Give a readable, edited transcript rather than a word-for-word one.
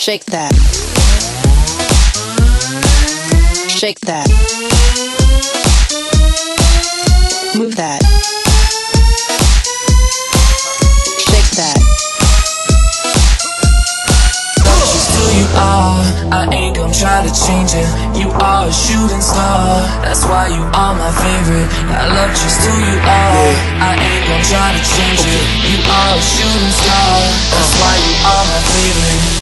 Shake that. Shake that. Move that. Shake that. That's just who you are. I ain't gon' try to change it. You are a shooting star. That's why you are my favorite. I love just who you are. I ain't gon' try to change it. You are a shooting star. That's why you are my favorite.